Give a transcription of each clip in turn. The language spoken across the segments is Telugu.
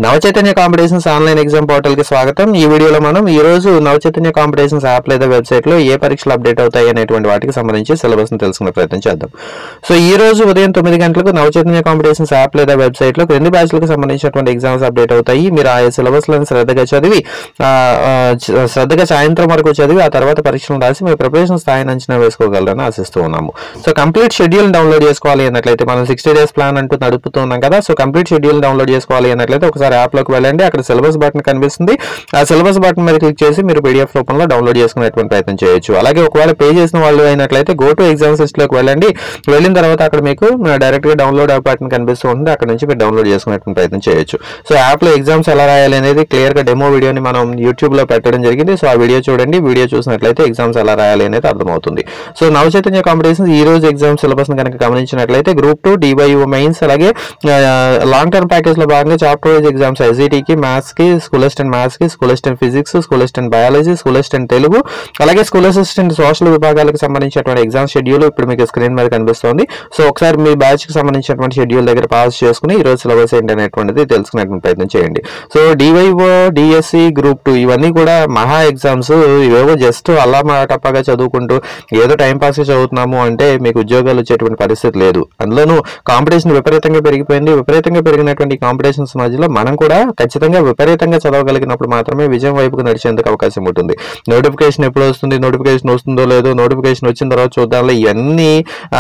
Navachaitanya competitions online exam portal కి స్వాగతం. ఈ వీడియోలో మనం ఈ రోజు నవచైతన్య కాంపిటీషన్స్ యాప్ లేదా వెబ్సైట్ లో ఏ పరీక్షలు అప్డేట్ అవుతాయి అనేటువంటి వాటికి సంబంధించి సిలబస్ ని తెలుసుకునే ప్రయత్నం చేద్దాం. సో ఈ రోజు ఉదయం 9 గంటలకు నవచైతన్య కాంపిటీషన్స్ యాప్ లేదా వెబ్సైట్ లో క్రింది బ్యాచ్లకు సంబంధించినటువంటి ఎగ్జామ్స్ అప్డేట్ అవుతాయి. మీరు ఆ సిలబస్ లను శ్రద్ధగా సాయంత్రం వరకు చదివి ఆ తర్వాత పరీక్షలు రాసి మీ ప్రిపరేషన్ స్థాయిని అంచనా వేసుకోగలరని ఆశిస్తూ ఉన్నాము. సో కంప్లీట్ షెడ్యూల్ డౌన్లోడ్ చేసుకోవాలి అన్నట్లయితే మనం 60 days ప్లాన్ అంటూ నడుపుతున్నాం కదా. సో కంప్లీట్ షెడ్యూల్ డౌన్లోడ్ చేసుకోవాలి అన్నట్లయితే ఒకసారి యాప్ లోకి వెళ్ళండి. అక్కడ సిలబస్ బటన్ కనిపిస్తుంది. ఆ సిలబస్ బటన్ మీద క్లిక్ చేసి మీరు పీడిఎఫ్ రూపంలో డౌన్లోడ్ చేసుకునేటువంటి ప్రయత్నం చేయొచ్చు. అలాగే ఒకవేళ పే చేసిన వాళ్ళు అయినట్లయితే గో టు ఎగ్జామ్స్ లిస్ట్ లోకి వెళ్ళండి. వెళ్ళిన తర్వాత అక్కడ మీకు డైరెక్ట్ గా డౌన్లోడ్ బటన్ కనిపిస్తూ ఉంటుంది. అక్కడ నుంచి మీరు డౌన్లోడ్ చేసుకునేటువంటి ప్రయత్నం చేయొచ్చు. సో యాప్ లో ఎగ్జామ్స్ ఎలా రాయాలి అనేది క్లియర్ గా డెమో వీడియోని మనం యూట్యూబ్ లో పెట్టడం జరిగింది. సో ఆ వీడియో చూడండి. వీడియో చూసినట్లయితే ఎగ్జామ్స్ ఎలా రాయాలి అనేది అర్థమవుతుంది. సో నవచైతన్య కాంపిటీషన్స్ ఈ రోజు ఎగ్జామ్ సిలబస్ ని కనుక గమనించినట్లయితే గ్రూప్ 2 DYU మెయిన్స్ అలాగే లాంగ్ టర్మ్ ప్యాకేజ్ లో భాగంగా చాప్టర్ వైజ్ ఎగ్జామ్స్ ICT కి, మ్యాథ్స్ కి, స్కూల్ అసిస్టెంట్ మ్యాథ్స్ కి, school assistant physics, school assistant biology, school assistant Telugu అలాగే స్కూల్ అసిస్టెంట్ సోషల్ విభాగాలకు సంబంధించినటువంటి ఎగ్జామ్ షెడ్యూల్ ఇప్పుడు మీకు స్క్రీన్ మీద కనిపిస్తుంది. సో ఒకసారి మీ బ్యాచ్ కి సంబంధించినటువంటి షెడ్యూల్ దగ్గర పాస్ చేసుకుని ఈ రోజు సిలబస్ ఏంటనేటువంటిది తెలుసుకునేటువంటి ప్రయత్నం చేయండి. సో DYO, DSC, గ్రూప్ 2 ఇవన్నీ కూడా మహా ఎగ్జామ్స్. ఇవేవో జస్ట్ అల్లా టప్పగా చదువుకుంటూ ఏదో టైం పాస్ చదువుతున్నాము అంటే మీకు ఉద్యోగాలు వచ్చేటువంటి పరిస్థితి లేదు. అందులోనూ కాంపిటీషన్ విపరీతంగా పెరిగిపోయింది. విపరీతంగా పెరిగినటువంటి కాంపిటీషన్స్ మధ్యలో మనం కూడా ఖచ్చితంగా విపరీతంగా చదవగలిగినప్పుడు మాత్రమే విజయం వైపుకు నడిచేందుకు అవకాశం ఉంటుంది. నోటిఫికేషన్ ఎప్పుడు వస్తుంది, నోటిఫికేషన్ వస్తుందో లేదో, నోటిఫికేషన్ వచ్చిన తర్వాత చూద్దాంలో, ఇవన్నీ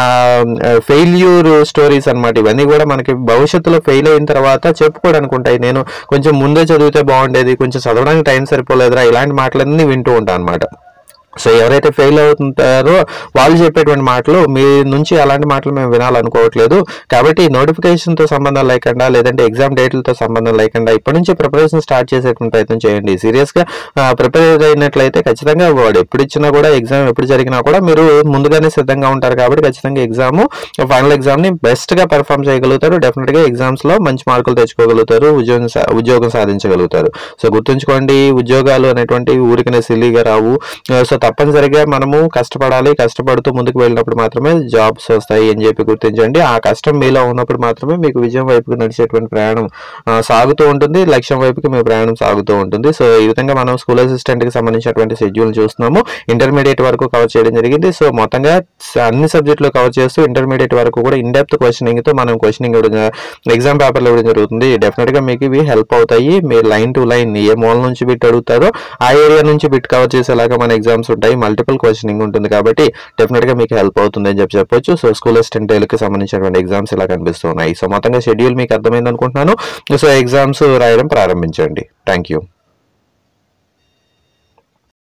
ఫెయిల్యూర్ స్టోరీస్ అన్నమాట. ఇవన్నీ కూడా మనకి భవిష్యత్తులో ఫెయిల్ అయిన తర్వాత చెప్పుకోవడానికి ఉంటాయి. నేను కొంచెం ముందే చదివితే బాగుండేది, కొంచెం చదవడానికి టైం సరిపోలేదురా, ఇలాంటి మాటలన్నీ వింటూ ఉంటాను అనమాట. సో ఎవరైతే ఫెయిల్ అవుతుంటారో వాళ్ళు చెప్పేటువంటి మాటలు మీ నుంచి అలాంటి మాటలు మేము వినాలనుకోవట్లేదు. కాబట్టి నోటిఫికేషన్తో సంబంధం లేకుండా లేదంటే ఎగ్జామ్ డేట్లతో సంబంధం లేకుండా ఇప్పటి నుంచి ప్రిపరేషన్ స్టార్ట్ చేసేటువంటి ప్రయత్నం చేయండి. సీరియస్గా ప్రిపేర్ అయినట్లయితే ఖచ్చితంగా వాడు ఎప్పుడు ఇచ్చినా కూడా ఎగ్జామ్ ఎప్పుడు జరిగినా కూడా మీరు ముందుగానే సిద్ధంగా ఉంటారు. కాబట్టి ఖచ్చితంగా ఫైనల్ ఎగ్జామ్ని బెస్ట్గా పెర్ఫామ్ చేయగలుగుతారు. డెఫినెట్గా ఎగ్జామ్స్లో మంచి మార్కులు తెచ్చుకోగలుగుతారు, ఉద్యోగం సాధించగలుగుతారు. సో గుర్తుంచుకోండి, ఉద్యోగాలు అనేటువంటి ఊరికనే సిల్లీగా రావు. సో తప్పనిసరిగా మనము కష్టపడాలి. కష్టపడుతూ ముందుకు వెళ్ళినప్పుడు మాత్రమే జాబ్స్ వస్తాయి అని చెప్పి గుర్తించండి. ఆ కష్టం మీలో ఉన్నప్పుడు మాత్రమే మీకు విజయం వైపుకి నడిచేటువంటి ప్రయాణం సాగుతూ ఉంటుంది. లక్ష్యం వైపుకి మీ ప్రయాణం సాగుతూ ఉంటుంది. సో ఈ విధంగా మనం స్కూల్ అసిస్టెంట్ కి సంబంధించినటువంటి షెడ్యూల్ చూస్తున్నాము. ఇంటర్మీడియట్ వరకు కవర్ చేయడం జరిగింది. సో మొత్తంగా అన్ని సబ్జెక్టులు కవర్ చేస్తూ ఇంటర్మీడియట్ వరకు కూడా ఇన్ డెప్త్ క్వశ్చనింగ్ తో మనం క్వశ్చనింగ్ ఎగ్జామ్ పేపర్లు ఇవ్వడం జరుగుతుంది. డెఫినెట్ గా మీకు ఇవి హెల్ప్ అవుతాయి. మీరు లైన్ టు లైన్ ఏ మూల నుంచి బిట్ అడుగుతారో ఆ ఏరియా నుంచి బిట్ కవర్ చేసేలాగా మన ఎగ్జామ్స్ ఉంటాయి. మల్టిపుల్ క్వశ్చనింగ్ ఉంటుంది కాబట్టి డెఫినెట్ గా మీకు హెల్ప్ అవుతుంది అని చెప్పొచ్చు. సో స్కూల్ అసిస్టెంట్ కి సంబంధించినటువంటి ఎగ్జామ్స్ ఇలా కనిపిస్తున్నాయి. సో మొత్తంగా షెడ్యూల్ మీకు అర్థమైంది అనుకుంటున్నాను. సో ఎగ్జామ్స్ రాయడం ప్రారంభించండి. Thank you.